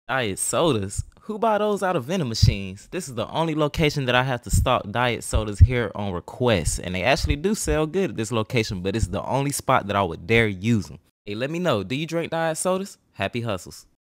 Diet sodas? Who buy those out of vending machines? This is the only location that I have to stock diet sodas here on request. And they actually do sell good at this location, but it's the only spot that I would dare use them. Hey, let me know, do you drink diet sodas? Happy hustles.